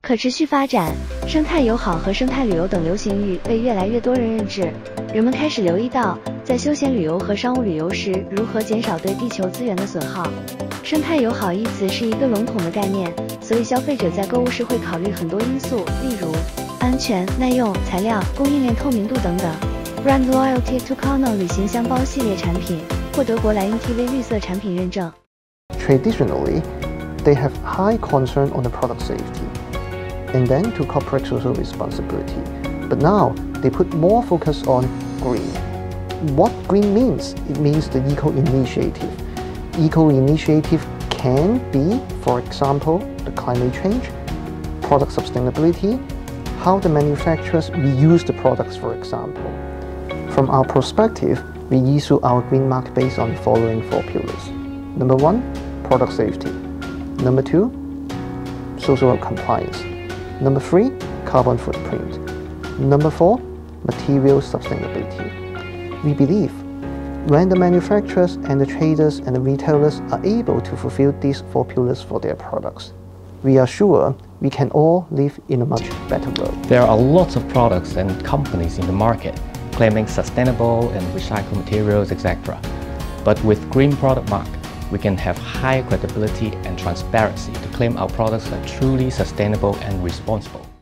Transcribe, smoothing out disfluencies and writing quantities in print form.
可持续发展、生态友好和生态旅游等流行语被越来越多人认知，人们开始留意到，在休闲旅游和商务旅游时如何减少对地球资源的损耗。生态友好一词是一个笼统的概念，所以消费者在购物时会考虑很多因素，例如安全、耐用、材料、供应链透明度等等。Brand Loyalty Tucano 旅行箱包系列产品获得国莱 NTV 绿色产品认证。 Traditionally, they have high concern on the product safety, and then to corporate social responsibility. But now, they put more focus on green. What green means? It means the eco-initiative. Eco-initiative can be, for example, the climate change, product sustainability, how the manufacturers reuse the products, for example. From our perspective, we issue our green mark based on the following 4 pillars. Number 1, product safety. Number 2, social compliance. Number 3, carbon footprint. Number 4, material sustainability. We believe when the manufacturers and the traders and the retailers are able to fulfill these 4 pillars for their products, we are sure we can all live in a much better world. There are lots of products and companies in the market claiming sustainable and recycled materials, etc. But with Green Product Mark, we can have high credibility and transparency to claim our products are truly sustainable and responsible.